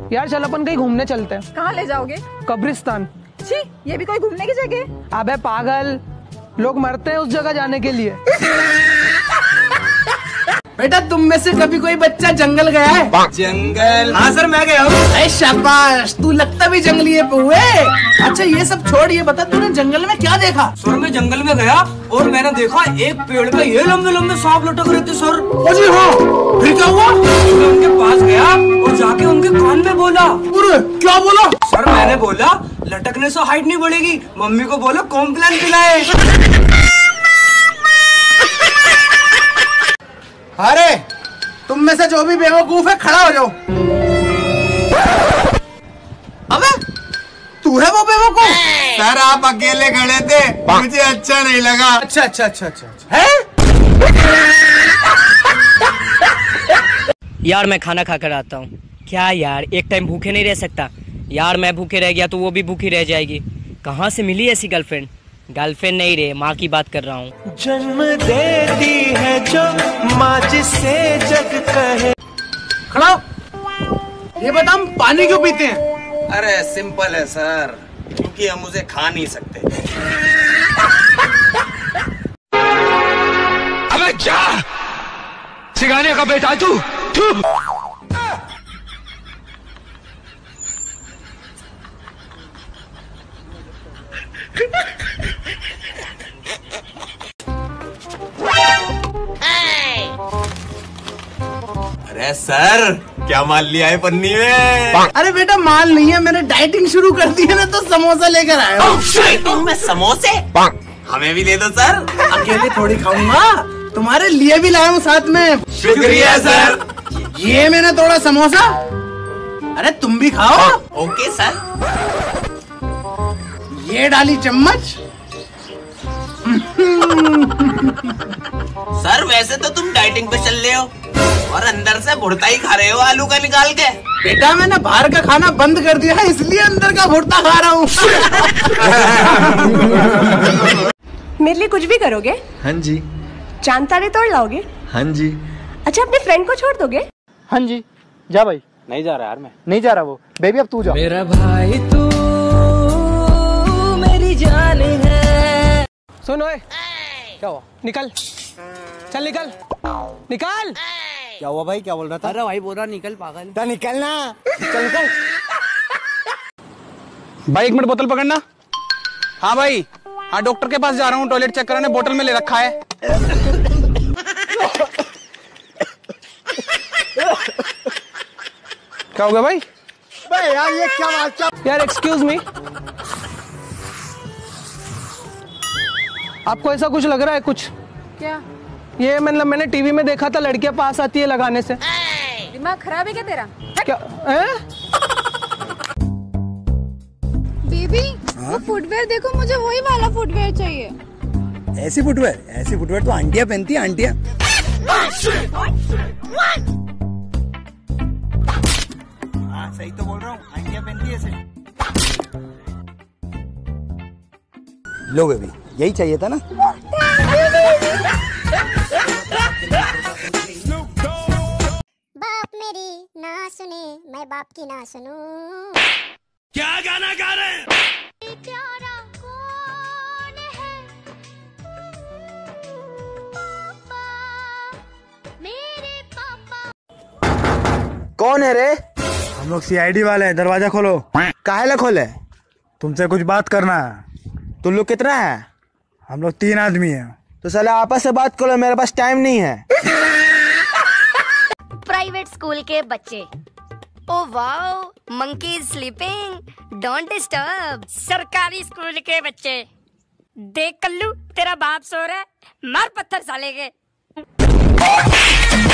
यार चल अपन कहीं घूमने चलते हैं। कहाँ ले जाओगे? कब्रिस्तान। छी, ये भी कोई घूमने की जगह? अबे पागल, लोग मरते हैं उस जगह जाने के लिए। बेटा तुम में से कभी कोई बच्चा जंगल गया है? जंगल? हाँ सर मैं गया हूँ। अरे शाबाश, तू लगता भी जंगली है पहुए। अच्छा ये सब छोड़, ये बता तूने जंगल में क्या देखा? सर मैं जंगल में गया और मैंने देखा एक पेड़ पे ये लंबे लंबे सांप लटक रहे थे सर। जी हाँ, फिर क्या हुआ? मैं उनके पास गया और जाके उनके कान में बोला। अरे क्या बोला? सर मैंने बोला लटकने से हाइट नहीं बढ़ेगी, मम्मी को बोलो कॉम्प्लेन पिलाए। अरे तुम में से जो भी बेवकूफ है खड़ा हो जाओ। अबे तू है वो बेवकूफ? सर आप अकेले खड़े थे, मुझे अच्छा नहीं लगा। अच्छा अच्छा अच्छा अच्छा है? यार मैं खाना खा कर आता हूँ। क्या यार एक टाइम भूखे नहीं रह सकता यार, मैं भूखे रह गया तो वो भी भूखी रह जाएगी। कहाँ से मिली ऐसी गर्लफ्रेंड? गर्लफ्रेंड नहीं रे, माँ की बात कर रहा हूँ। जन्म देती है जो माँ जिसे जग कहे। खड़ा, ये बता हम पानी क्यों पीते हैं? अरे सिंपल है सर, क्योंकि हम उसे खा नहीं सकते। अबे जा, सिखाने का बेटा तू। अरे सर क्या माल लिया है पन्नी में? अरे बेटा माल नहीं है, मैंने डाइटिंग शुरू कर दी है ना, तो समोसा लेकर आया हूँ। डाइटिंग में समोसे? हमें भी दे दो सर। अकेले थोड़ी खाऊंगा, तुम्हारे लिए भी लाया हूँ साथ में। शुक्रिया सर। ये मैंने तोड़ा समोसा, अरे तुम भी खाओ। Okay sir. ये डाली चम्मच। सर वैसे तो तुम डाइटिंग पे चल रहे हो और अंदर से भुर्ता ही खा रहे हो आलू का निकाल के। बेटा मैंने बाहर का खाना बंद कर दिया है, इसलिए अंदर का भुर्ता खा रहा हूँ। मेरे लिए कुछ भी करोगे? हाँ जी। चांद तारे तोड़ लाओगे? हाँ जी। अच्छा अपने फ्रेंड को छोड़ दोगे? हाँ जी। जा भाई। नहीं जा रहा यार, मैं नहीं जा रहा वो। बेबी अब तू जा। मेरा भाई तू मेरी जान है। सुन ओए, क्या हुआ? निकल, चल निकल, निकल। क्या हुआ भाई, क्या बोल रहा था? अरे भाई बोल रहा निकल पागल। तो निकलना, चल निकल। भाई 1 मिनट बोतल पकड़ना। हाँ भाई, हाँ डॉक्टर के पास जा रहा हूँ, टॉयलेट चेक कराने, बोतल में ले रखा है। क्या हो गया भाई? भाई यार ये क्या बात? यार एक्सक्यूज मी, आपको ऐसा कुछ लग रहा है? कुछ क्या? ये मतलब मैंने टीवी में देखा था, लड़कियां पास आती है लगाने से। दिमाग खराब है क्या तेरा? क्या बेबी वो फुटवेयर देखो, मुझे वही वाला फुटवेयर चाहिए। ऐसी फुटवेयर तो आंटियां पहनती है, आंटियां। हाँ सही तो बोल रहा हूँ, आंटियां पहनती है ऐसे। लो बेबी, यही चाहिए था ना? बाप मेरी ना सुने, मैं बाप की ना सुनूं। क्या गाना गा रहे हैं? प्यारा कौन है? पापा, मेरे पापा। कौन है रे? हम लोग सीआईडी वाले हैं, दरवाजा खोलो। काहे खोले? तुमसे कुछ बात करना है। तुम लोग कितना है? हम लोग 3 आदमी हैं। तो साला आपस से बात करो, मेरे पास टाइम नहीं है। प्राइवेट स्कूल के बच्चे। Oh wow, monkey is sleeping, don't disturb. सरकारी स्कूल के बच्चे, देख कल्लू तेरा बाप सो रहा है, मार पत्थर साले के।